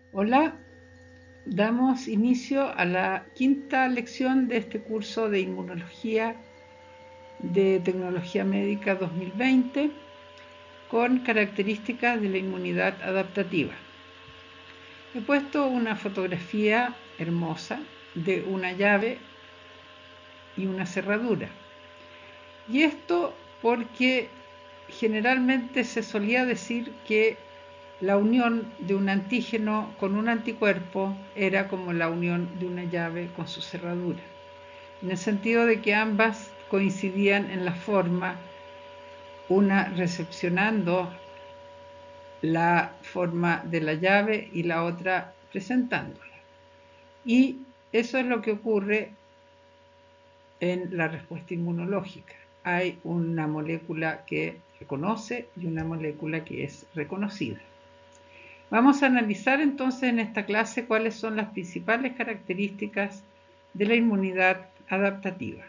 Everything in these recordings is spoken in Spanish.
Hola, damos inicio a la quinta lección de este curso de Inmunología de Tecnología Médica 2020 con características de la inmunidad adaptativa. He puesto una fotografía hermosa de una llave y una cerradura. Y esto porque generalmente se solía decir que la unión de un antígeno con un anticuerpo era como la unión de una llave con su cerradura, en el sentido de que ambas coincidían en la forma, una recepcionando la forma de la llave y la otra presentándola. Y eso es lo que ocurre en la respuesta inmunológica. Hay una molécula que reconoce y una molécula que es reconocida. Vamos a analizar entonces en esta clase cuáles son las principales características de la inmunidad adaptativa.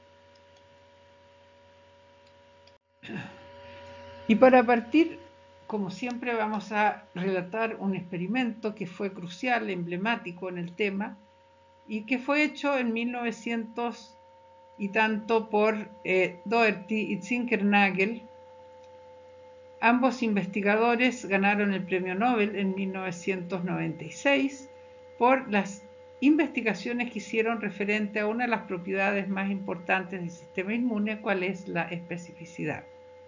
Y para partir, como siempre, vamos a relatar un experimento que fue crucial, emblemático en el tema, y que fue hecho en 1900 y tanto por Doherty y Zinkernagel. Ambos investigadores ganaron el premio Nobel en 1996 por las investigaciones que hicieron referente a una de las propiedades más importantes del sistema inmune, cuál es la especificidad.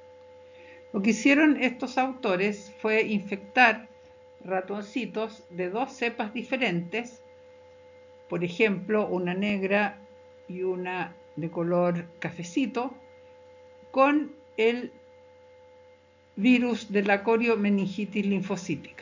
Lo que hicieron estos autores fue infectar ratoncitos de dos cepas diferentes, por ejemplo, una negra y una de color cafecito, con el virus de la coriomeningitis linfocítica.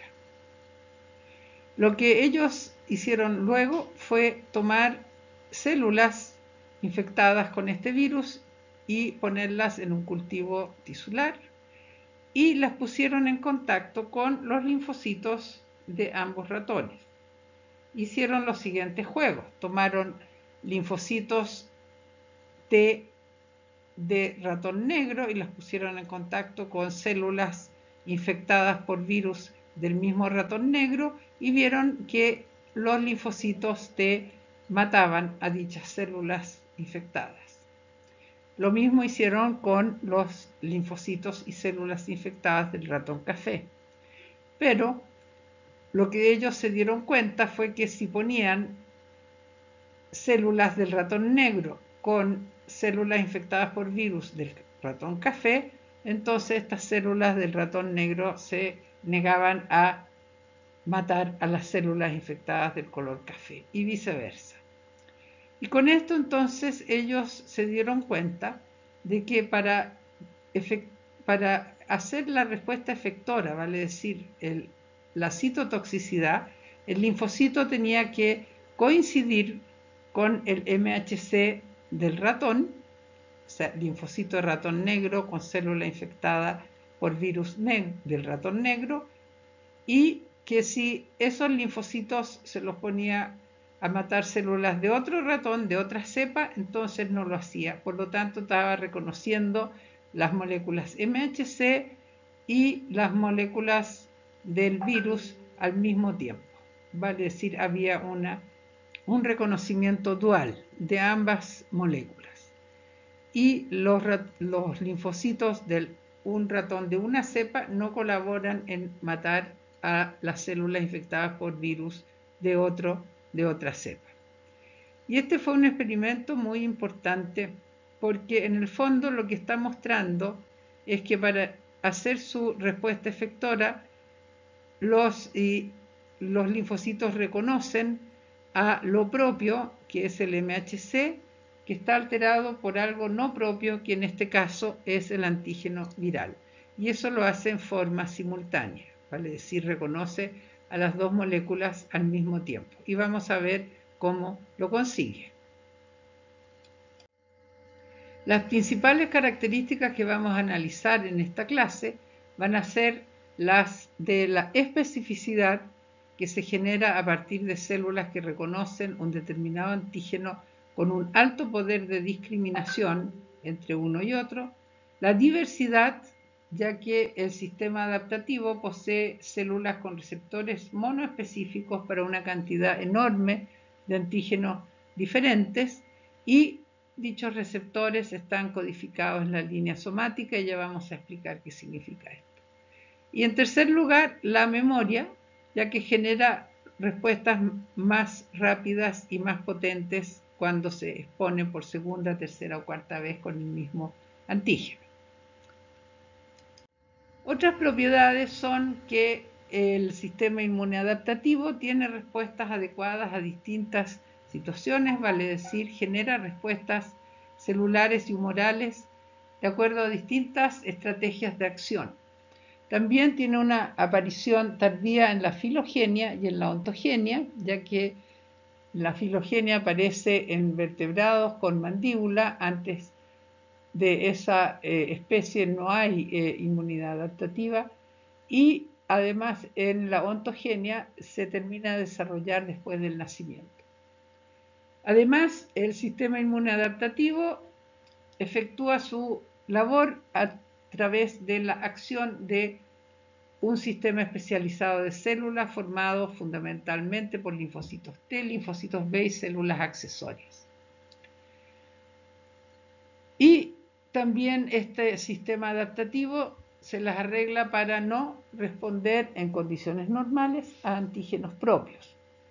Lo que ellos hicieron luego fue tomar células infectadas con este virus y ponerlas en un cultivo tisular y las pusieron en contacto con los linfocitos de ambos ratones. Hicieron los siguientes juegos: tomaron linfocitos T de ratón negro y las pusieron en contacto con células infectadas por virus del mismo ratón negro y vieron que los linfocitos T mataban a dichas células infectadas. Lo mismo hicieron con los linfocitos y células infectadas del ratón café. Pero lo que ellos se dieron cuenta fue que si ponían células del ratón negro con células infectadas por virus del ratón café, entonces estas células del ratón negro se negaban a matar a las células infectadas del color café y viceversa. Y con esto entonces ellos se dieron cuenta de que para hacer la respuesta efectora, vale decir, la citotoxicidad, el linfocito tenía que coincidir con el MHC del ratón, o sea, linfocito de ratón negro con célula infectada por virus del ratón negro, y que si esos linfocitos se los ponía a matar células de otro ratón, de otra cepa, entonces no lo hacía. Por lo tanto, estaba reconociendo las moléculas MHC y las moléculas del virus al mismo tiempo. Vale decir, había un reconocimiento dual de ambas moléculas. Y los linfocitos de un ratón de una cepa no colaboran en matar a las células infectadas por virus de otra cepa. Y este fue un experimento muy importante porque en el fondo lo que está mostrando es que para hacer su respuesta efectora, los linfocitos reconocen a lo propio, que es el MHC, que está alterado por algo no propio, que en este caso es el antígeno viral. Y eso lo hace en forma simultánea, vale decir, reconoce a las dos moléculas al mismo tiempo. Y vamos a ver cómo lo consigue. Las principales características que vamos a analizar en esta clase van a ser las de la especificidad, que se genera a partir de células que reconocen un determinado antígeno con un alto poder de discriminación entre uno y otro, la diversidad, ya que el sistema adaptativo posee células con receptores monoespecíficos para una cantidad enorme de antígenos diferentes y dichos receptores están codificados en la línea somática y ya vamos a explicar qué significa esto. Y en tercer lugar, la memoria, ya que genera respuestas más rápidas y más potentes cuando se expone por segunda, tercera o cuarta vez con el mismo antígeno. Otras propiedades son que el sistema inmune adaptativo tiene respuestas adecuadas a distintas situaciones, vale decir, genera respuestas celulares y humorales de acuerdo a distintas estrategias de acción. También tiene una aparición tardía en la filogenia y en la ontogenia, ya que la filogenia aparece en vertebrados con mandíbula. Antes de esa especie no hay inmunidad adaptativa, y además en la ontogenia se termina de desarrollar después del nacimiento. Además, el sistema inmune adaptativo efectúa su labor a través de la acción de un sistema especializado de células formado fundamentalmente por linfocitos T, linfocitos B y células accesorias. Y también este sistema adaptativo se las arregla para no responder en condiciones normales a antígenos propios.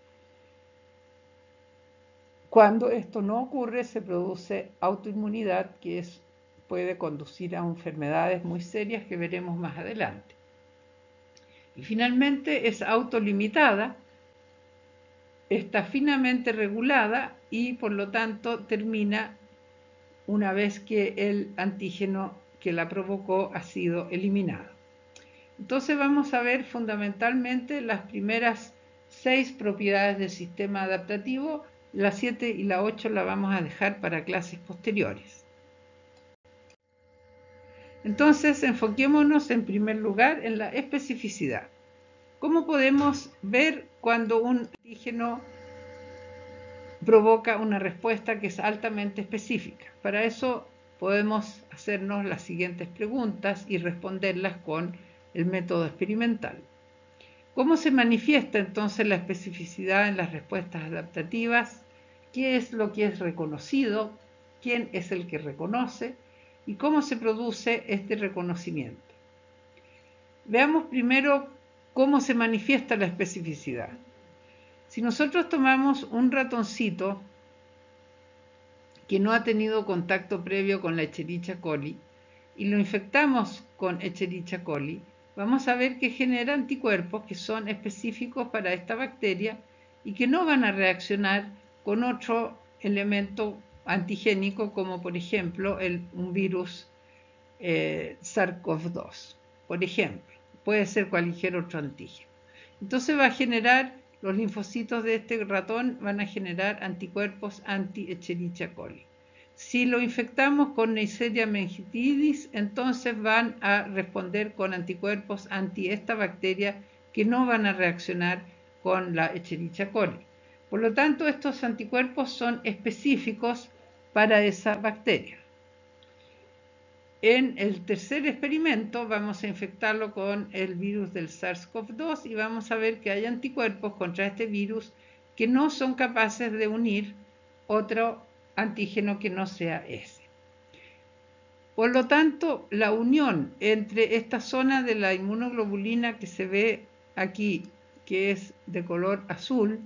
Cuando esto no ocurre, se produce autoinmunidad, que puede conducir a enfermedades muy serias que veremos más adelante. Y finalmente es autolimitada, está finamente regulada y por lo tanto termina una vez que el antígeno que la provocó ha sido eliminado. Entonces vamos a ver fundamentalmente las primeras 6 propiedades del sistema adaptativo. Las 7 y la 8 la vamos a dejar para clases posteriores. Entonces enfoquémonos en primer lugar en la especificidad. ¿Cómo podemos ver cuando un antígeno provoca una respuesta que es altamente específica? Para eso podemos hacernos las siguientes preguntas y responderlas con el método experimental. ¿Cómo se manifiesta entonces la especificidad en las respuestas adaptativas? ¿Qué es lo que es reconocido? ¿Quién es el que reconoce? ¿Y cómo se produce este reconocimiento? Veamos primero cómo se manifiesta la especificidad. Si nosotros tomamos un ratoncito que no ha tenido contacto previo con la Escherichia coli y lo infectamos con Escherichia coli, vamos a ver que genera anticuerpos que son específicos para esta bacteria y que no van a reaccionar con otro elemento antigénico como por ejemplo un virus SARS-CoV-2, por ejemplo. Puede ser cualquier otro antígeno. Entonces va a generar, los linfocitos de este ratón van a generar anticuerpos anti-Escherichia coli. Si lo infectamos con Neisseria meningitidis, entonces van a responder con anticuerpos anti esta bacteria que no van a reaccionar con la Escherichia coli. Por lo tanto, estos anticuerpos son específicos para esa bacteria. En el tercer experimento vamos a infectarlo con el virus del SARS-CoV-2 y vamos a ver que hay anticuerpos contra este virus que no son capaces de unir otro antígeno que no sea ese. Por lo tanto, la unión entre esta zona de la inmunoglobulina que se ve aquí, que es de color azul,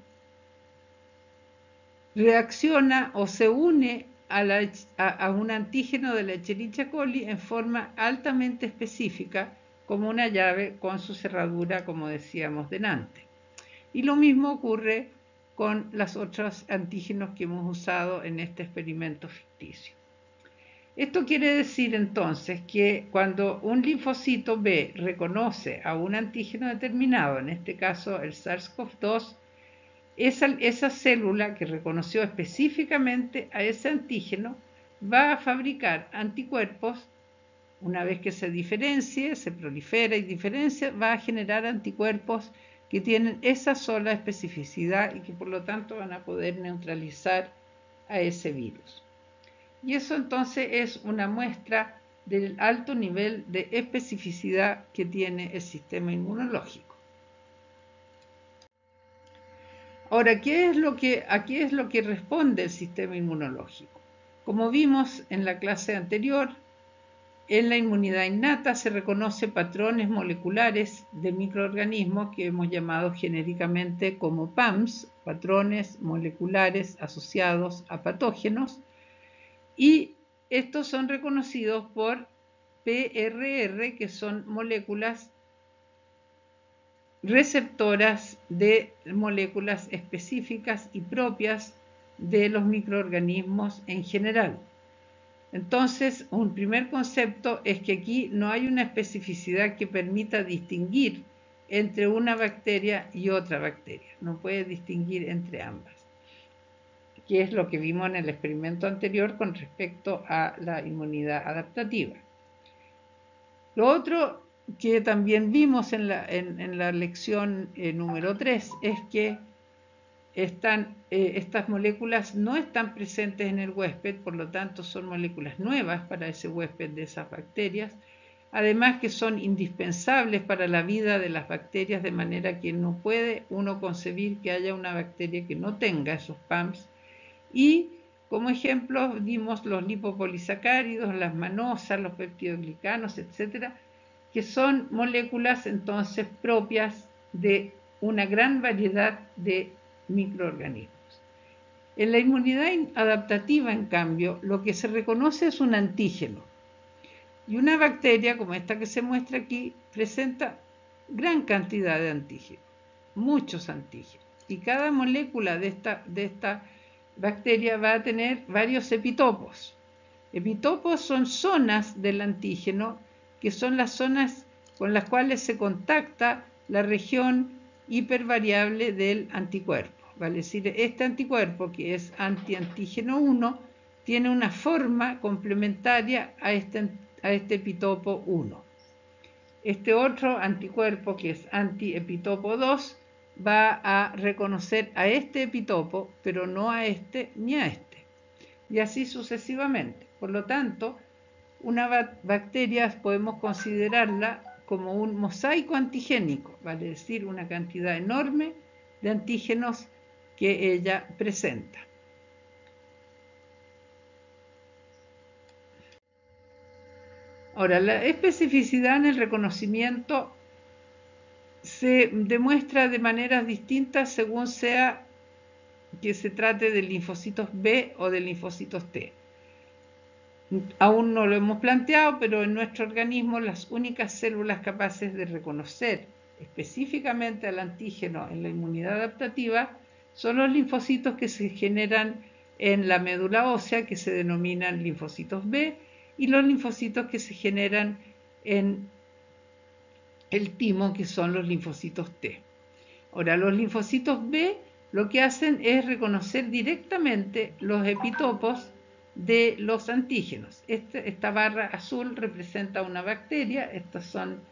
reacciona o se une a un antígeno de la Escherichia coli en forma altamente específica, como una llave con su cerradura, como decíamos delante. Y lo mismo ocurre con los otros antígenos que hemos usado en este experimento ficticio. Esto quiere decir entonces que cuando un linfocito B reconoce a un antígeno determinado, en este caso el SARS-CoV-2, esa célula que reconoció específicamente a ese antígeno va a fabricar anticuerpos. Una vez que se diferencie, se prolifera y diferencia, va a generar anticuerpos que tienen esa sola especificidad y que por lo tanto van a poder neutralizar a ese virus. Y eso entonces es una muestra del alto nivel de especificidad que tiene el sistema inmunológico. Ahora, ¿a qué es lo que responde el sistema inmunológico? Como vimos en la clase anterior, en la inmunidad innata se reconocen patrones moleculares de microorganismos que hemos llamado genéricamente como PAMS, patrones moleculares asociados a patógenos, y estos son reconocidos por PRR, que son moléculas receptoras de moléculas específicas y propias de los microorganismos en general. Entonces, un primer concepto es que aquí no hay una especificidad que permita distinguir entre una bacteria y otra bacteria. No puede distinguir entre ambas, que es lo que vimos en el experimento anterior con respecto a la inmunidad adaptativa. Lo otro que también vimos en la lección número 3 es que estas moléculas no están presentes en el huésped, por lo tanto son moléculas nuevas para ese huésped de esas bacterias, además que son indispensables para la vida de las bacterias, de manera que no puede uno concebir que haya una bacteria que no tenga esos PAMs. Y como ejemplo dimos los lipopolisacáridos, las manosas, los peptidoglicanos, etcétera, que son moléculas entonces propias de una gran variedad de microorganismos. En la inmunidad adaptativa, en cambio, lo que se reconoce es un antígeno. Y una bacteria como esta que se muestra aquí presenta gran cantidad de antígenos, muchos antígenos. Y cada molécula de esta bacteria va a tener varios epitopos. Epitopos son zonas del antígeno, que son las zonas con las cuales se contacta la región hipervariable del anticuerpo. Vale decir, este anticuerpo, que es antiantígeno 1, tiene una forma complementaria a este epitopo 1. Este otro anticuerpo, que es antiepitopo 2, va a reconocer a este epitopo, pero no a este ni a este. Y así sucesivamente. Por lo tanto, una bacteria podemos considerarla como un mosaico antigénico, vale decir, una cantidad enorme de antígenos que ella presenta. Ahora, la especificidad en el reconocimiento se demuestra de maneras distintas según sea que se trate de linfocitos B o de linfocitos T. Aún no lo hemos planteado, pero en nuestro organismo las únicas células capaces de reconocer específicamente al antígeno en la inmunidad adaptativa son los linfocitos que se generan en la médula ósea, que se denominan linfocitos B, y los linfocitos que se generan en el timo, que son los linfocitos T. Ahora, los linfocitos B lo que hacen es reconocer directamente los epitopos de los antígenos. Esta barra azul representa una bacteria, estos son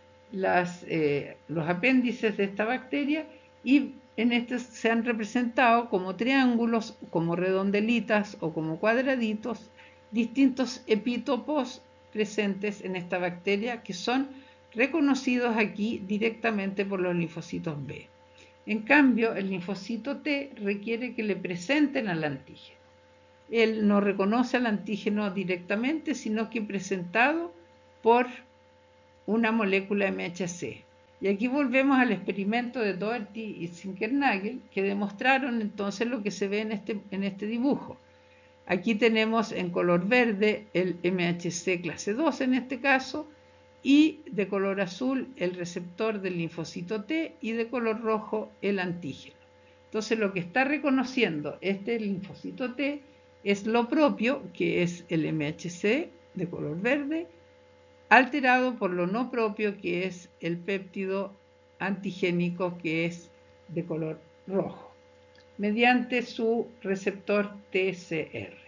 los apéndices de esta bacteria, y en este se han representado como triángulos, como redondelitas o como cuadraditos, distintos epitopos presentes en esta bacteria que son reconocidos aquí directamente por los linfocitos B. En cambio, el linfocito T requiere que le presenten al antígeno. Él no reconoce al antígeno directamente, sino que presentado por una molécula MHC. Y aquí volvemos al experimento de Doherty y Zinkernagel, que demostraron entonces lo que se ve en este dibujo. Aquí tenemos en color verde el MHC clase 2 en este caso, y de color azul el receptor del linfocito T, y de color rojo el antígeno. Entonces lo que está reconociendo este linfocito T es lo propio, que es el MHC de color verde, alterado por lo no propio, que es el péptido antigénico, que es de color rojo, mediante su receptor TCR.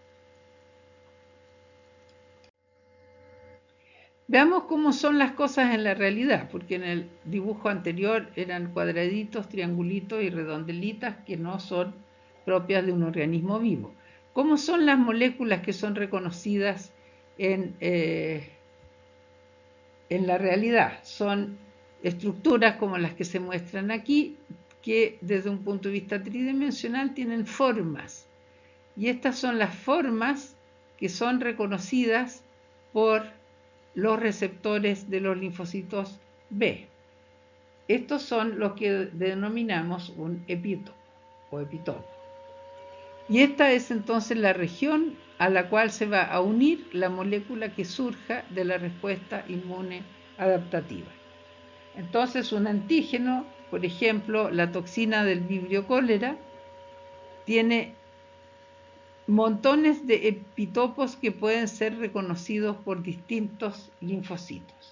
Veamos cómo son las cosas en la realidad, porque en el dibujo anterior eran cuadraditos, triangulitos y redondelitas que no son propias de un organismo vivo. ¿Cómo son las moléculas que son reconocidas en la realidad. Son estructuras como las que se muestran aquí, que desde un punto de vista tridimensional tienen formas. Y estas son las formas que son reconocidas por los receptores de los linfocitos B. Estos son los que denominamos un epítopo o epitopo. Y esta es entonces la región a la cual se va a unir la molécula que surja de la respuesta inmune adaptativa. Entonces, un antígeno, por ejemplo, la toxina del vibrio cólera, tiene montones de epitopos que pueden ser reconocidos por distintos linfocitos.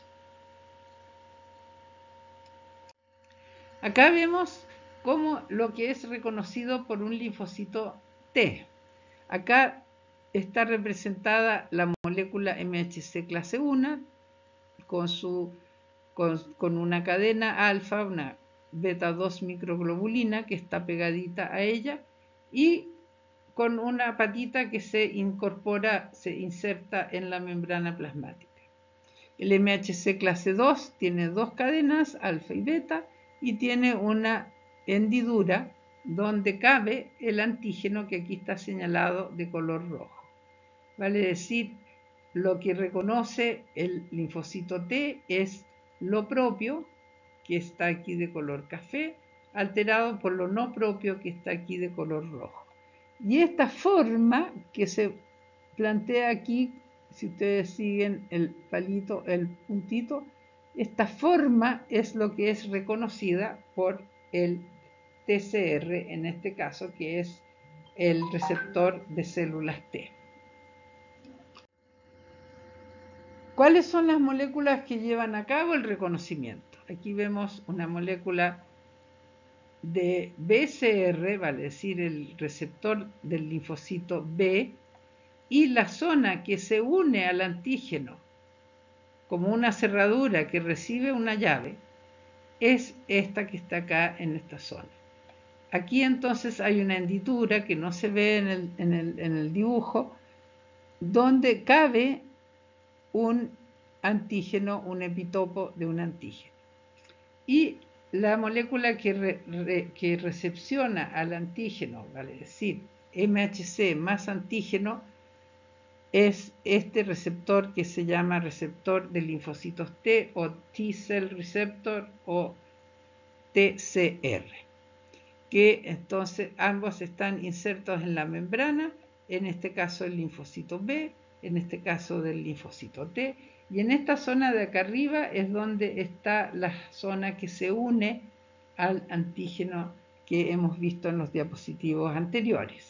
Acá vemos cómo lo que es reconocido por un linfocito T. Acá está representada la molécula MHC clase 1 con una cadena alfa, una beta 2 microglobulina que está pegadita a ella y con una patita que se inserta en la membrana plasmática. El MHC clase 2 tiene dos cadenas, alfa y beta, y tiene una hendidura donde cabe el antígeno que aquí está señalado de color rojo. Vale decir, lo que reconoce el linfocito T es lo propio, que está aquí de color café, alterado por lo no propio, que está aquí de color rojo. Y esta forma que se plantea aquí, si ustedes siguen el palito, el puntito, esta forma es lo que es reconocida por el TCR, en este caso, que es el receptor de células T. ¿Cuáles son las moléculas que llevan a cabo el reconocimiento? Aquí vemos una molécula de BCR, vale decir, el receptor del linfocito B, y la zona que se une al antígeno como una cerradura que recibe una llave es esta que está acá en esta zona. Aquí entonces hay una hendidura que no se ve en el dibujo, donde cabe un antígeno, un epitopo de un antígeno. Y la molécula que recepciona al antígeno, vale decir, MHC más antígeno, es este receptor que se llama receptor de linfocitos T o T-cell receptor o TCR, que entonces ambos están insertos en la membrana, en este caso el linfocito B, en este caso del linfocito T, y en esta zona de acá arriba es donde está la zona que se une al antígeno que hemos visto en los diapositivos anteriores.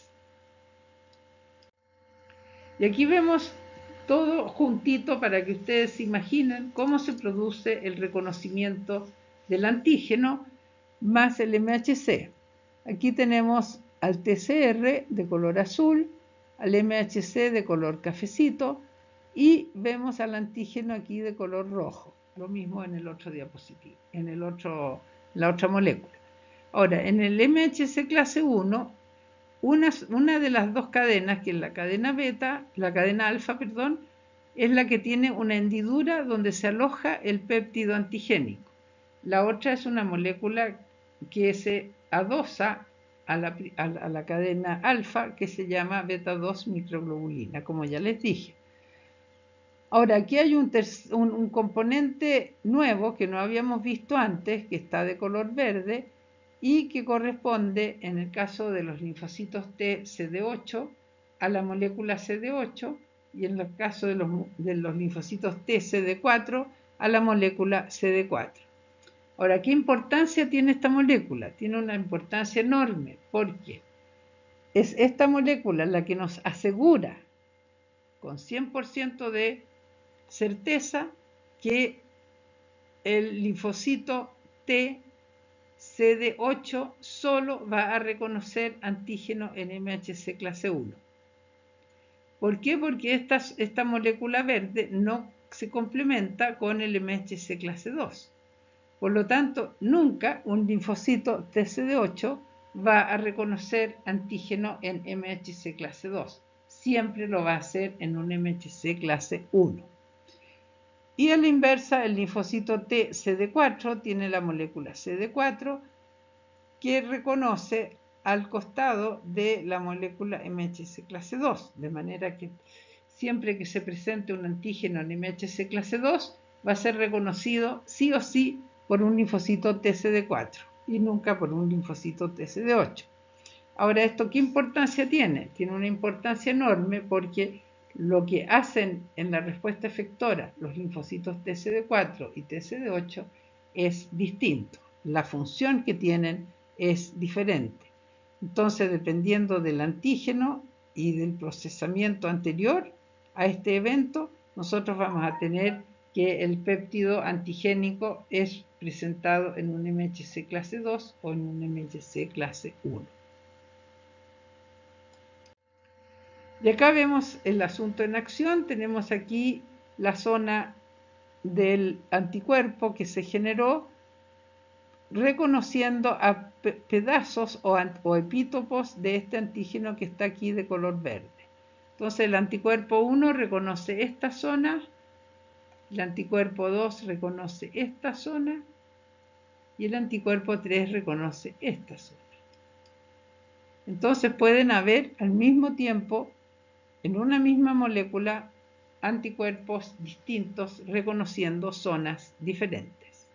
Y aquí vemos todo juntito para que ustedes se imaginen cómo se produce el reconocimiento del antígeno más el MHC. Aquí tenemos al TCR de color azul, al MHC de color cafecito y vemos al antígeno aquí de color rojo. Lo mismo en el otro diapositivo, en la otra molécula. Ahora, en el MHC clase 1, una de las dos cadenas, que es la cadena alfa, es la que tiene una hendidura donde se aloja el péptido antigénico. La otra es una molécula que se adosa a la cadena alfa, que se llama beta 2 microglobulina, como ya les dije. Ahora, aquí hay un componente nuevo que no habíamos visto antes, que está de color verde, y que corresponde, en el caso de los linfocitos T CD8, a la molécula CD8, y en el caso de los linfocitos T CD4, a la molécula CD4. Ahora, ¿qué importancia tiene esta molécula? Tiene una importancia enorme, porque es esta molécula la que nos asegura con 100% de certeza que el linfocito T CD8 solo va a reconocer antígeno en MHC clase 1. ¿Por qué? Porque esta molécula verde no se complementa con el MHC clase 2. Por lo tanto, nunca un linfocito TCD8 va a reconocer antígeno en MHC clase 2. siempre lo va a hacer en un MHC clase 1. Y a la inversa, el linfocito T CD4 tiene la molécula CD4 que reconoce al costado de la molécula MHC clase 2, de manera que siempre que se presente un antígeno en MHC clase 2 va a ser reconocido sí o sí por un linfocito TCD4 y nunca por un linfocito TCD8. Ahora, ¿esto qué importancia tiene? Tiene una importancia enorme porque lo que hacen en la respuesta efectora los linfocitos TCD4 y TCD8 es distinto. La función que tienen es diferente. Entonces, dependiendo del antígeno y del procesamiento anterior a este evento, nosotros vamos a tener que el péptido antigénico es presentado en un MHC clase 2 o en un MHC clase 1. Y acá vemos el asunto en acción. Tenemos aquí la zona del anticuerpo que se generó reconociendo a pedazos o epítopos de este antígeno que está aquí de color verde. Entonces el anticuerpo 1 reconoce esta zona, el anticuerpo 2 reconoce esta zona y el anticuerpo 3 reconoce esta zona. Entonces pueden haber al mismo tiempo en una misma molécula anticuerpos distintos reconociendo zonas diferentes.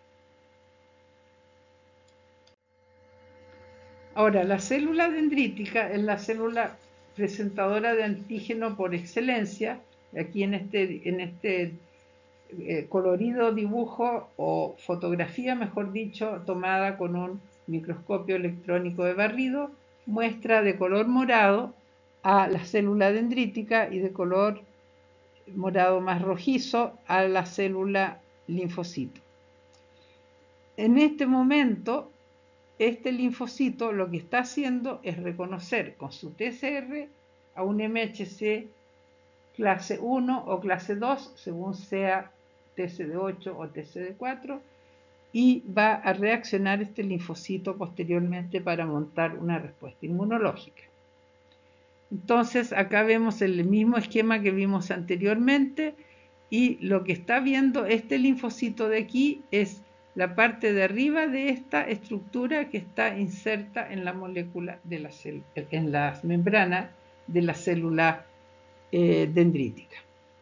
Ahora, la célula dendrítica es la célula presentadora de antígeno por excelencia. Aquí en este colorido dibujo o fotografía, mejor dicho, tomada con un microscopio electrónico de barrido, muestra de color morado a la célula dendrítica y de color morado más rojizo a la célula linfocito. En este momento, este linfocito lo que está haciendo es reconocer con su TCR a un MHC clase 1 o clase 2, según sea TCD8 o TCD4, y va a reaccionar este linfocito posteriormente para montar una respuesta inmunológica. Entonces acá vemos el mismo esquema que vimos anteriormente y lo que está viendo este linfocito de aquí es la parte de arriba de esta estructura que está inserta en la molécula de la en la membrana de la célula dendrítica.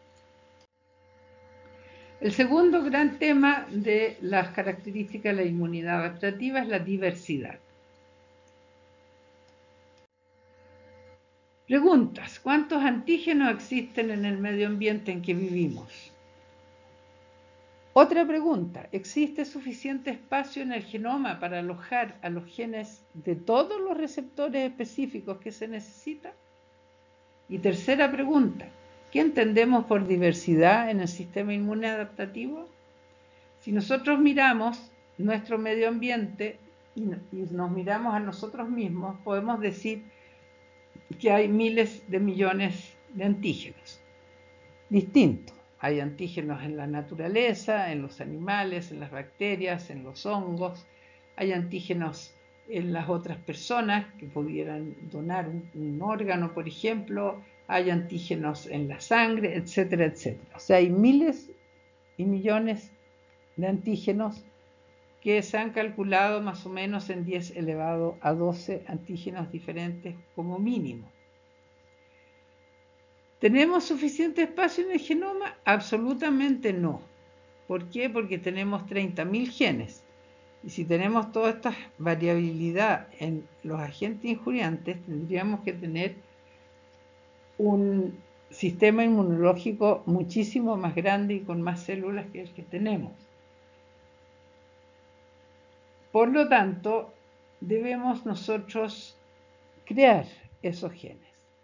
El segundo gran tema de las características de la inmunidad adaptativa es la diversidad. Preguntas: ¿cuántos antígenos existen en el medio ambiente en que vivimos? Otra pregunta: ¿existe suficiente espacio en el genoma para alojar a los genes de todos los receptores específicos que se necesitan? Y tercera pregunta: ¿qué entendemos por diversidad en el sistema inmune adaptativo? Si nosotros miramos nuestro medio ambiente y nos miramos a nosotros mismos, podemos decir que hay miles de millones de antígenos distintos. Hay antígenos en la naturaleza, en los animales, en las bacterias, en los hongos. Hay antígenos en las otras personas que pudieran donar un órgano, por ejemplo. Hay antígenos en la sangre, etcétera, etcétera. O sea, hay miles y millones de antígenos que se han calculado más o menos en 10 elevado a 12 antígenos diferentes como mínimo. ¿Tenemos suficiente espacio en el genoma? Absolutamente no. ¿Por qué? Porque tenemos 30.000 genes. Y si tenemos toda esta variabilidad en los agentes injuriantes, tendríamos que tener un sistema inmunológico muchísimo más grande y con más células que el que tenemos. Por lo tanto, debemos nosotros crear esos genes.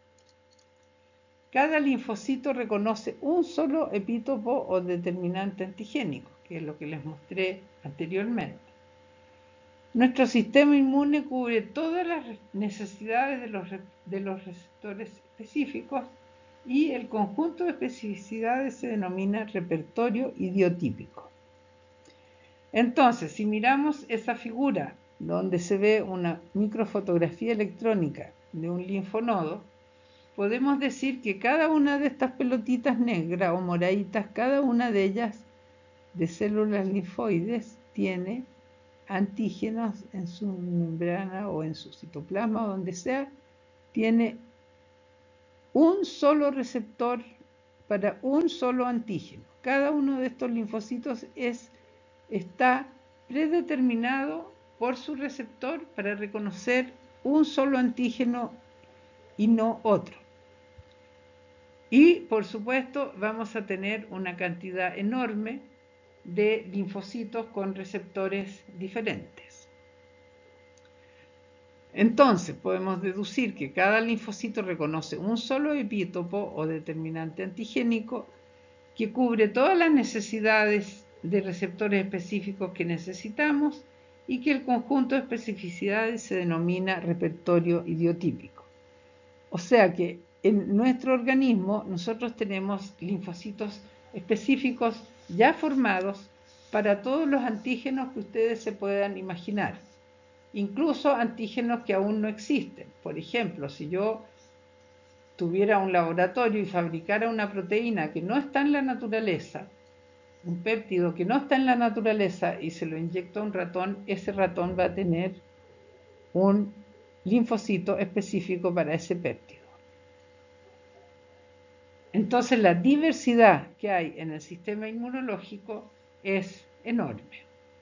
Cada linfocito reconoce un solo epítopo o determinante antigénico, que es lo que les mostré anteriormente. Nuestro sistema inmune cubre todas las necesidades de los receptores específicos y el conjunto de especificidades se denomina repertorio idiotípico. Entonces, si miramos esa figura donde se ve una microfotografía electrónica de un linfonodo, podemos decir que cada una de estas pelotitas negras o moraditas, cada una de ellas de células linfoides tiene antígenos en su membrana o en su citoplasma o donde sea, tiene un solo receptor para un solo antígeno. Cada uno de estos linfocitos está predeterminado por su receptor para reconocer un solo antígeno y no otro. Y por supuesto vamos a tener una cantidad enorme de linfocitos con receptores diferentes. Entonces podemos deducir que cada linfocito reconoce un solo epítopo o determinante antigénico que cubre todas las necesidades de receptores específicos que necesitamos y que el conjunto de especificidades se denomina repertorio idiotípico. O sea que en nuestro organismo nosotros tenemos linfocitos específicos ya formados para todos los antígenos que ustedes se puedan imaginar, incluso antígenos que aún no existen. Por ejemplo, si yo tuviera un laboratorio y fabricara una proteína que no está en la naturaleza, un péptido que no está en la naturaleza y se lo inyecto a un ratón, ese ratón va a tener un linfocito específico para ese péptido. Entonces la diversidad que hay en el sistema inmunológico es enorme.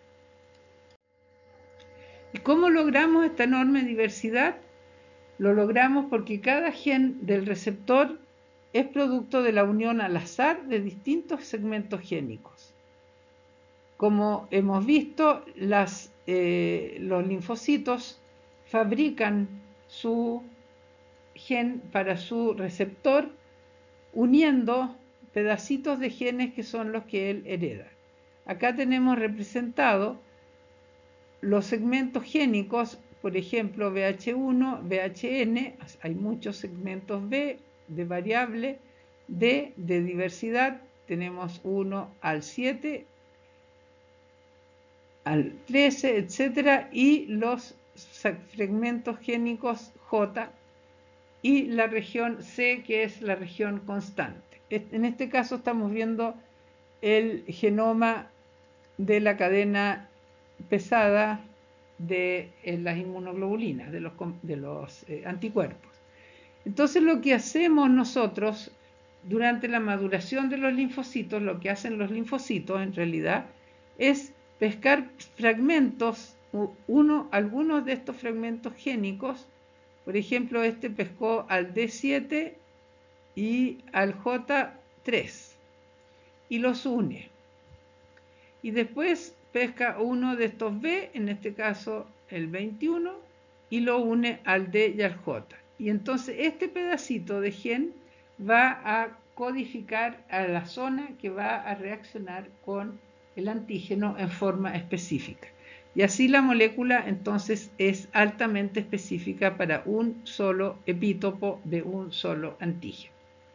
¿Y cómo logramos esta enorme diversidad? Lo logramos porque cada gen del receptor es producto de la unión al azar de distintos segmentos génicos. Como hemos visto, los linfocitos fabrican su gen para su receptor uniendo pedacitos de genes que son los que él hereda. Acá tenemos representado los segmentos génicos, por ejemplo, VH1, VHN, hay muchos segmentos B de variable, D de diversidad, tenemos 1 al 7, al 13, etc. Y los fragmentos génicos J y la región C, que es la región constante. En este caso estamos viendo el genoma de la cadena pesada de las inmunoglobulinas, de los anticuerpos. Entonces lo que hacemos nosotros durante la maduración de los linfocitos, lo que hacen los linfocitos en realidad es pescar fragmentos, algunos de estos fragmentos génicos. Por ejemplo, este pescó al D7 y al J3 y los une. Y después pesca uno de estos B, en este caso el 21, y lo une al D y al J. Y entonces este pedacito de gen va a codificar a la zona que va a reaccionar con el antígeno en forma específica. Y así la molécula entonces es altamente específica para un solo epítopo de un solo antígeno.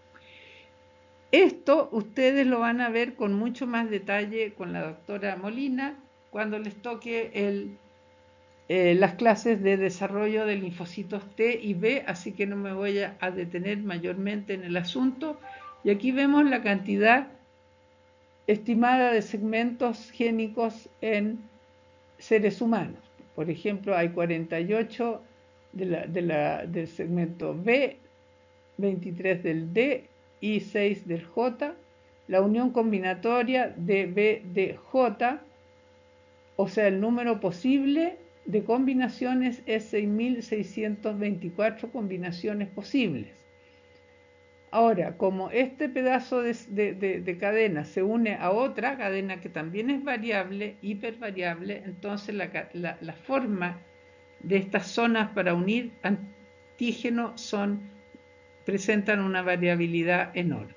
Esto ustedes lo van a ver con mucho más detalle con la doctora Molina cuando les toque las clases de desarrollo de linfocitos T y B, así que no me voy a detener mayormente en el asunto. Y aquí vemos la cantidad estimada de segmentos génicos en seres humanos. Por ejemplo, hay 48 del segmento B, 23 del D y 6 del J. La unión combinatoria de B de J, o sea, el número posible de combinaciones es 6.624 combinaciones posibles. Ahora, como este pedazo de cadena se une a otra cadena que también es variable, hipervariable, entonces la forma de estas zonas para unir antígenos presentan una variabilidad enorme.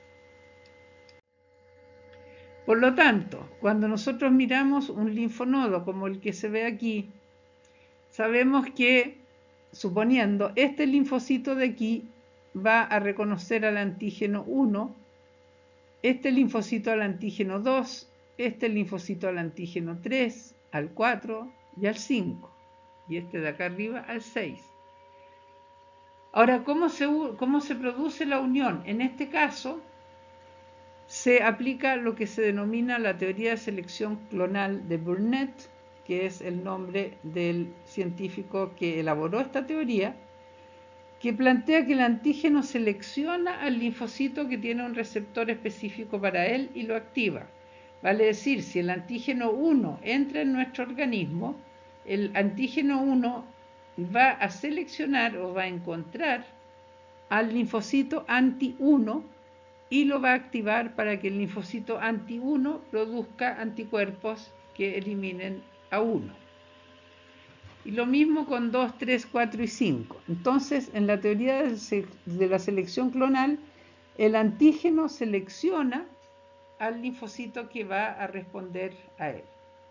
Por lo tanto, cuando nosotros miramos un linfonodo como el que se ve aquí, sabemos que, suponiendo, este linfocito de aquí va a reconocer al antígeno 1, este linfocito al antígeno 2, este linfocito al antígeno 3, al 4 y al 5, y este de acá arriba al 6. Ahora, ¿cómo se produce la unión? En este caso, se aplica lo que se denomina la teoría de selección clonal de Burnett, que es el nombre del científico que elaboró esta teoría, que plantea que el antígeno selecciona al linfocito que tiene un receptor específico para él y lo activa. Vale decir, si el antígeno 1 entra en nuestro organismo, el antígeno 1 va a seleccionar o va a encontrar al linfocito anti-1 y lo va a activar para que el linfocito anti-1 produzca anticuerpos que eliminen a 1. Y lo mismo con 2, 3, 4 y 5. Entonces, en la teoría de la selección clonal, el antígeno selecciona al linfocito que va a responder a él.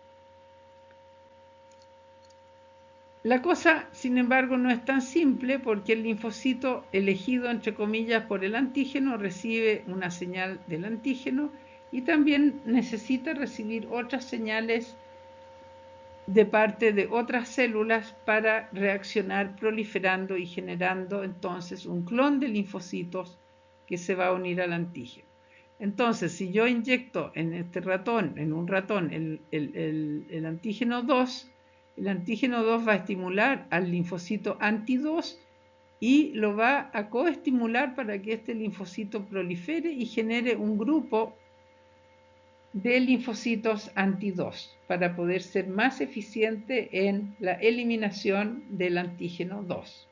La cosa, sin embargo, no es tan simple porque el linfocito elegido, entre comillas, por el antígeno recibe una señal del antígeno y también necesita recibir otras señales de parte de otras células para reaccionar proliferando y generando entonces un clon de linfocitos que se va a unir al antígeno. Entonces, si yo inyecto en este ratón, en un ratón, el antígeno 2, el antígeno 2 va a estimular al linfocito anti-2 y lo va a coestimular para que este linfocito prolifere y genere un grupo de linfocitos anti-2 para poder ser más eficiente en la eliminación del antígeno 2.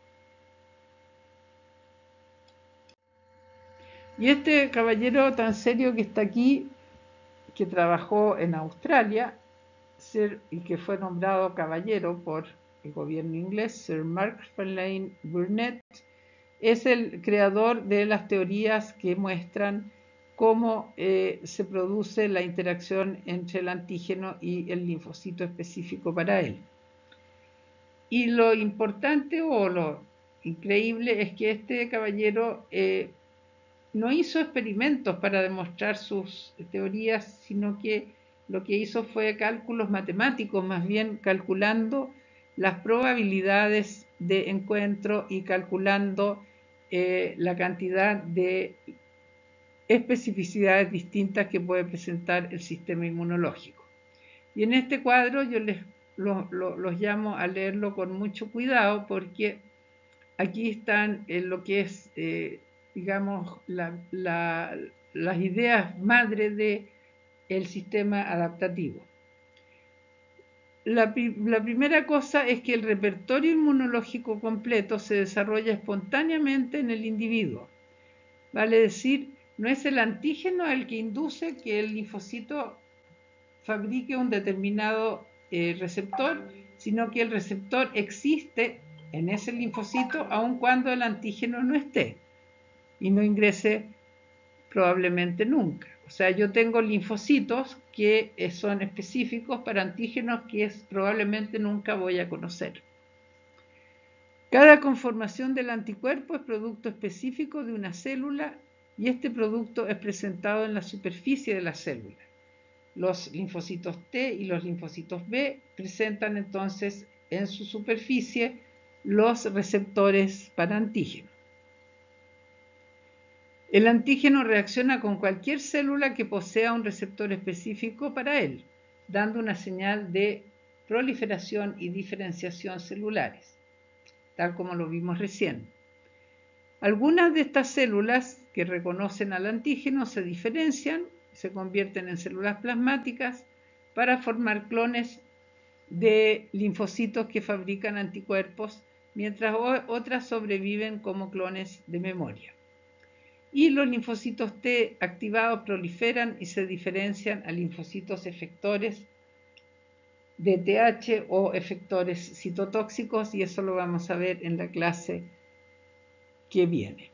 Y este caballero tan serio que está aquí, que trabajó en Australia y que fue nombrado caballero por el gobierno inglés, Sir Macfarlane Burnet, es el creador de las teorías que muestran cómo se produce la interacción entre el antígeno y el linfocito específico para él. Y lo importante o lo increíble es que este caballero no hizo experimentos para demostrar sus teorías, sino que lo que hizo fue cálculos matemáticos, más bien calculando las probabilidades de encuentro y calculando la cantidad de especificidades distintas que puede presentar el sistema inmunológico. Y en este cuadro yo los llamo a leerlo con mucho cuidado porque aquí están lo que es, digamos, las ideas madre del sistema adaptativo. La primera cosa es que el repertorio inmunológico completo se desarrolla espontáneamente en el individuo. Vale decir, no es el antígeno el que induce que el linfocito fabrique un determinado receptor, sino que el receptor existe en ese linfocito aun cuando el antígeno no esté y no ingrese probablemente nunca. O sea, yo tengo linfocitos que son específicos para antígenos que probablemente nunca voy a conocer. Cada conformación del anticuerpo es producto específico de una célula y este producto es presentado en la superficie de la célula. Los linfocitos T y los linfocitos B presentan entonces en su superficie los receptores para antígeno. El antígeno reacciona con cualquier célula que posea un receptor específico para él, dando una señal de proliferación y diferenciación celulares, tal como lo vimos recién. Algunas de estas células que reconocen al antígeno se diferencian, se convierten en células plasmáticas para formar clones de linfocitos que fabrican anticuerpos, mientras otras sobreviven como clones de memoria. Y los linfocitos T activados proliferan y se diferencian a linfocitos efectores de TH o efectores citotóxicos, y eso lo vamos a ver en la clase que viene.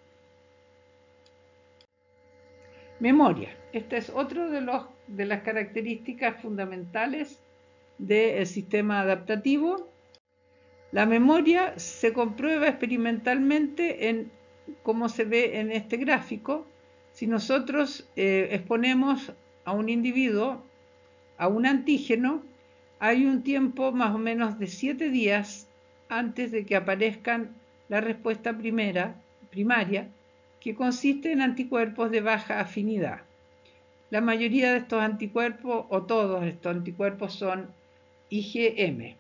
Memoria. Esta es otra de las características fundamentales del sistema adaptativo. La memoria se comprueba experimentalmente como se ve en este gráfico. Si nosotros exponemos a un individuo a un antígeno, hay un tiempo más o menos de 7 días antes de que aparezcan la respuesta primaria, que consiste en anticuerpos de baja afinidad. La mayoría de estos anticuerpos, o todos estos anticuerpos, son IgM.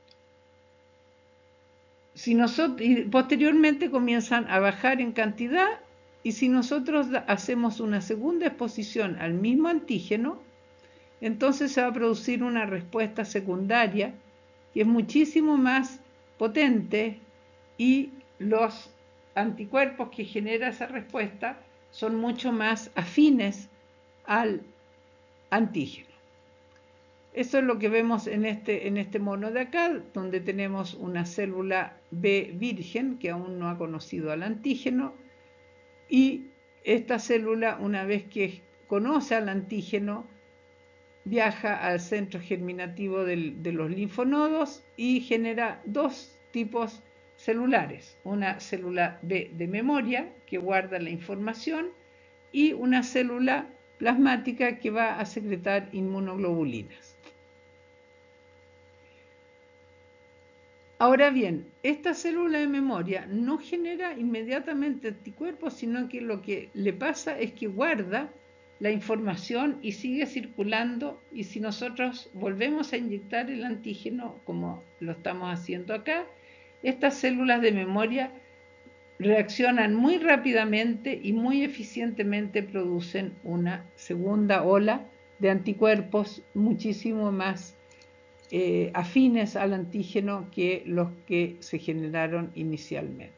Posteriormente comienzan a bajar en cantidad, y si nosotros hacemos una segunda exposición al mismo antígeno, entonces se va a producir una respuesta secundaria que es muchísimo más potente, y los anticuerpos que genera esa respuesta son mucho más afines al antígeno. Eso es lo que vemos en este mono de acá, donde tenemos una célula B virgen que aún no ha conocido al antígeno, y esta célula, una vez que conoce al antígeno, viaja al centro germinativo de los linfonodos y genera dos tipos celulares: una célula B de memoria que guarda la información, y una célula plasmática que va a secretar inmunoglobulinas. Ahora bien, esta célula de memoria no genera inmediatamente anticuerpos, sino que lo que le pasa es que guarda la información y sigue circulando, y si nosotros volvemos a inyectar el antígeno, como lo estamos haciendo acá, estas células de memoria reaccionan muy rápidamente y muy eficientemente, producen una segunda ola de anticuerpos muchísimo más afines al antígeno que los que se generaron inicialmente.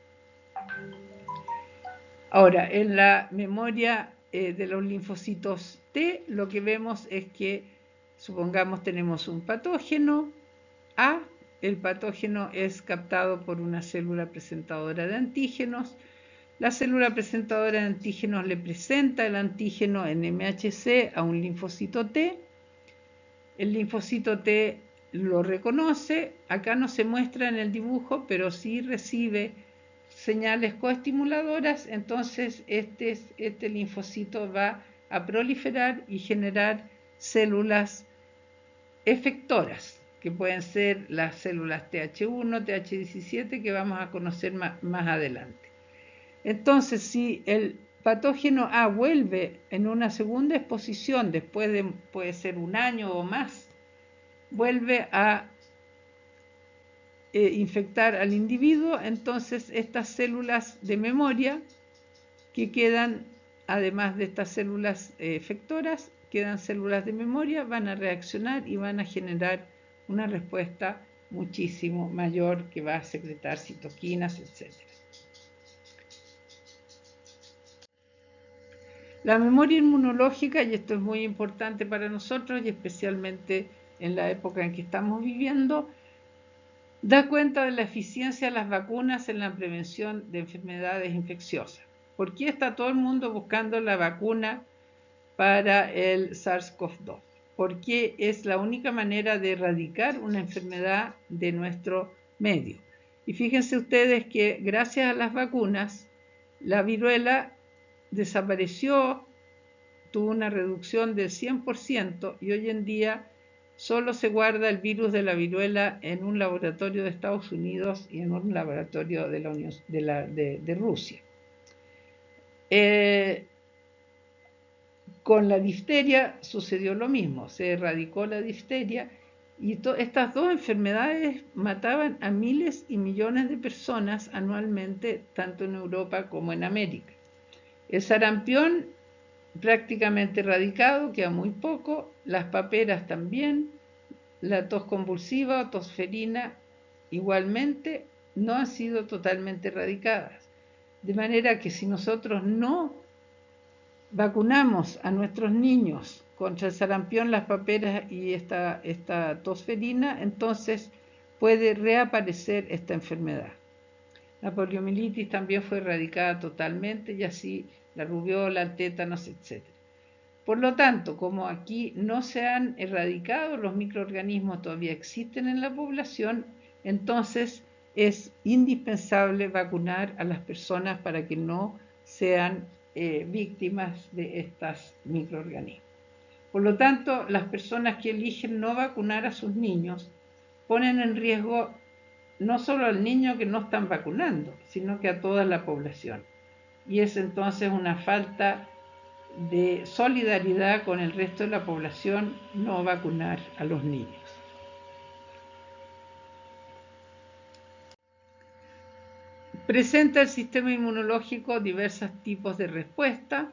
Ahora, en la memoria de los linfocitos T, lo que vemos es que, supongamos, tenemos un patógeno A. El patógeno es captado por una célula presentadora de antígenos. La célula presentadora de antígenos le presenta el antígeno en MHC a un linfocito T. El linfocito T lo reconoce. Acá no se muestra en el dibujo, pero sí recibe señales coestimuladoras. Entonces este linfocito va a proliferar y generar células efectoras, que pueden ser las células TH1, TH17, que vamos a conocer más adelante. Entonces, si el patógeno A vuelve en una segunda exposición, después de, puede ser un año o más, vuelve a infectar al individuo, entonces estas células de memoria que quedan, además de estas células efectoras, quedan células de memoria, van a reaccionar y van a generar una respuesta muchísimo mayor, que va a secretar citoquinas, etc. La memoria inmunológica, y esto es muy importante para nosotros, y especialmente en la época en que estamos viviendo, da cuenta de la eficiencia de las vacunas en la prevención de enfermedades infecciosas. ¿Por qué está todo el mundo buscando la vacuna para el SARS-CoV-2? Porque es la única manera de erradicar una enfermedad de nuestro medio. Y fíjense ustedes que gracias a las vacunas, la viruela desapareció, tuvo una reducción del 100%, y hoy en día solo se guarda el virus de la viruela en un laboratorio de Estados Unidos y en un laboratorio de Rusia. Con la difteria sucedió lo mismo, se erradicó la difteria, y estas dos enfermedades mataban a miles y millones de personas anualmente, tanto en Europa como en América. El sarampión prácticamente erradicado, queda muy poco, las paperas también, la tos convulsiva o tosferina igualmente no han sido totalmente erradicadas. De manera que si nosotros no vacunamos a nuestros niños contra el sarampión, las paperas y esta tosferina, entonces puede reaparecer esta enfermedad. La poliomielitis también fue erradicada totalmente, y así la rubiola, el tétanos, etc. Por lo tanto, como aquí no se han erradicado, los microorganismos todavía existen en la población, entonces es indispensable vacunar a las personas para que no sean víctimas de estos microorganismos. Por lo tanto, las personas que eligen no vacunar a sus niños ponen en riesgo no solo al niño que no están vacunando, sino que a toda la población. Y es entonces una falta de solidaridad con el resto de la población no vacunar a los niños. Presenta el sistema inmunológico diversos tipos de respuesta.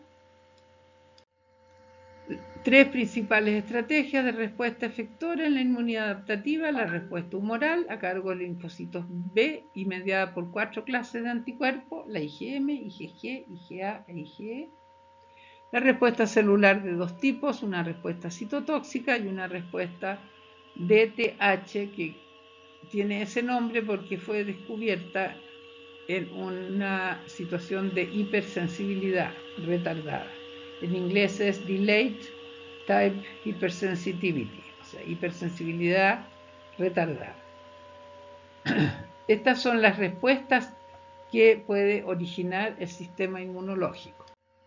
Tres principales estrategias de respuesta efectora en la inmunidad adaptativa: la respuesta humoral, a cargo de linfocitos B y mediada por 4 clases de anticuerpos, la IgM, IgG, IgA e IgE. La respuesta celular de dos tipos, una respuesta citotóxica y una respuesta DTH, que tiene ese nombre porque fue descubierta en una situación de hipersensibilidad retardada. En inglés es Delayed Type Hypersensitivity, o sea, hipersensibilidad retardada. Estas son las respuestas que puede originar el sistema inmunológico.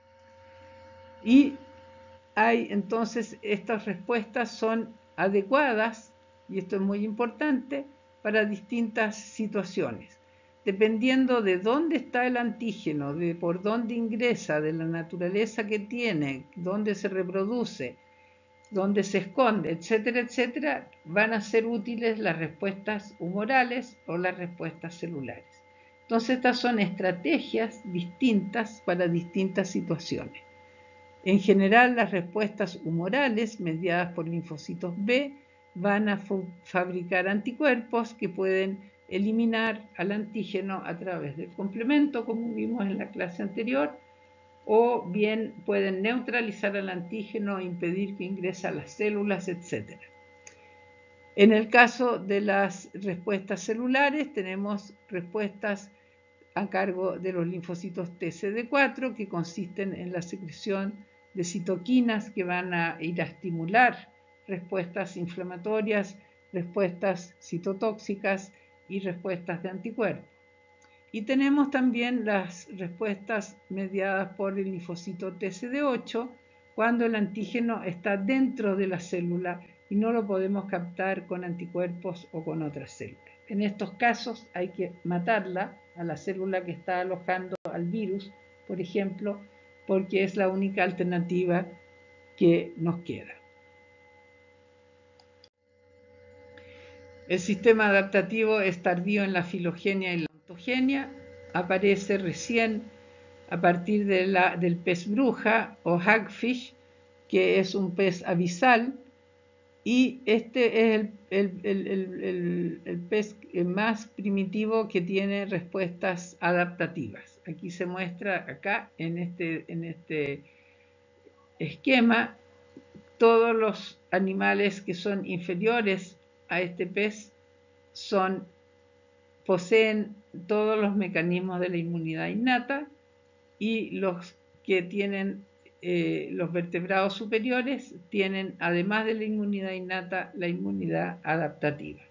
Y hay entonces, estas respuestas son adecuadas, y esto es muy importante, para distintas situaciones. Dependiendo de dónde está el antígeno, de por dónde ingresa, de la naturaleza que tiene, dónde se reproduce, dónde se esconde, etcétera, etcétera, van a ser útiles las respuestas humorales o las respuestas celulares. Entonces, estas son estrategias distintas para distintas situaciones. En general, las respuestas humorales, mediadas por linfocitos B, van a fabricar anticuerpos que pueden eliminar al antígeno a través del complemento, como vimos en la clase anterior, o bien pueden neutralizar al antígeno, impedir que ingrese a las células, etc. En el caso de las respuestas celulares, tenemos respuestas a cargo de los linfocitos TCD4, que consisten en la secreción de citoquinas que van a ir a estimular respuestas inflamatorias, respuestas citotóxicas y respuestas de anticuerpos. Y tenemos también las respuestas mediadas por el linfocito TCD8, cuando el antígeno está dentro de la célula y no lo podemos captar con anticuerpos o con otras células. En estos casos hay que matarla, a la célula que está alojando al virus, por ejemplo, porque es la única alternativa que nos queda. El sistema adaptativo es tardío en la filogenia y la ontogenia, aparece recién a partir del pez bruja o hagfish, que es un pez abisal, y este es el pez más primitivo que tiene respuestas adaptativas. Aquí se muestra, acá en este esquema, todos los animales que son inferiores a este pez poseen todos los mecanismos de la inmunidad innata, y los que tienen los vertebrados superiores tienen, además de la inmunidad innata, la inmunidad adaptativa.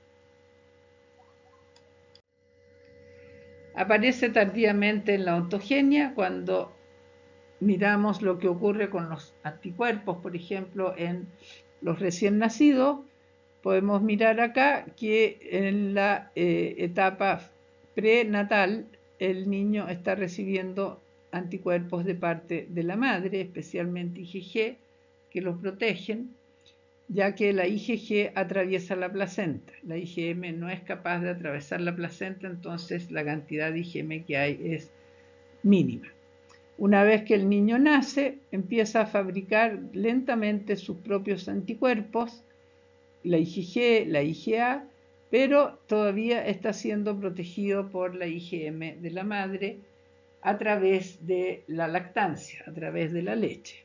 Aparece tardíamente en la ontogenia cuando miramos lo que ocurre con los anticuerpos, por ejemplo, en los recién nacidos. Podemos mirar acá que en la etapa prenatal el niño está recibiendo anticuerpos de parte de la madre, especialmente IgG, que los protegen, ya que la IgG atraviesa la placenta. La IgM no es capaz de atravesar la placenta, entonces la cantidad de IgM que hay es mínima. Una vez que el niño nace, empieza a fabricar lentamente sus propios anticuerpos, la IgG, la IgA, pero todavía está siendo protegido por la IgM de la madre a través de la lactancia, a través de la leche.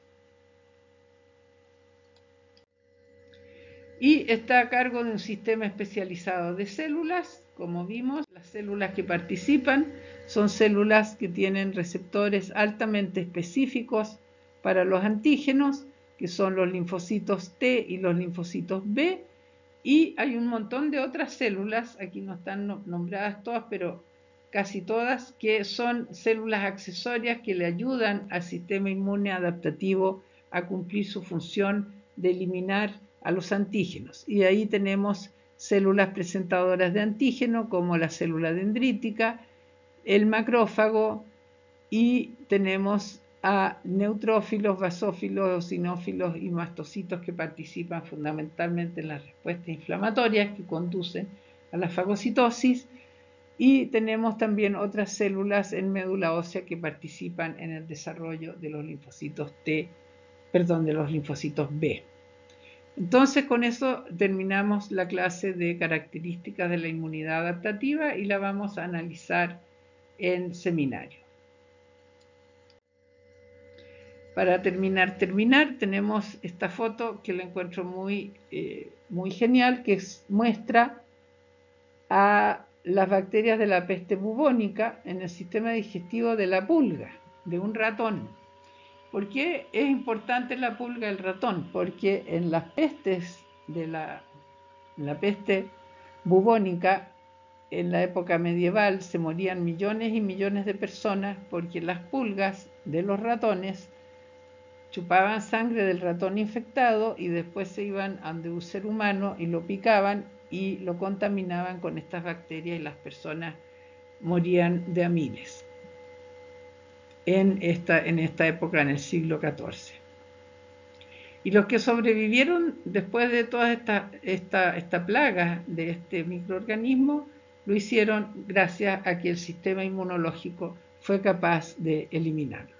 Y está a cargo de un sistema especializado de células. Como vimos, las células que participan son células que tienen receptores altamente específicos para los antígenos, que son los linfocitos T y los linfocitos B, y hay un montón de otras células, aquí no están nombradas todas, pero casi todas, que son células accesorias que le ayudan al sistema inmune adaptativo a cumplir su función de eliminar a los antígenos. Y ahí tenemos células presentadoras de antígeno como la célula dendrítica, el macrófago, y tenemos a neutrófilos, basófilos, eosinófilos y mastocitos que participan fundamentalmente en las respuestas inflamatorias que conducen a la fagocitosis, y tenemos también otras células en médula ósea que participan en el desarrollo de los linfocitos de los linfocitos B. Entonces, con eso terminamos la clase de características de la inmunidad adaptativa y la vamos a analizar en seminario. Para terminar, tenemos esta foto que la encuentro muy genial, que muestra a las bacterias de la peste bubónica en el sistema digestivo de la pulga, de un ratón. ¿Por qué es importante la pulga, el ratón? Porque en las pestes la peste bubónica, en la época medieval se morían millones y millones de personas porque las pulgas de los ratones chupaban sangre del ratón infectado y después se iban ante un ser humano y lo picaban y lo contaminaban con estas bacterias y las personas morían de a miles en esta época, en el siglo XIV. Y los que sobrevivieron después de toda esta plaga de este microorganismo lo hicieron gracias a que el sistema inmunológico fue capaz de eliminarlo.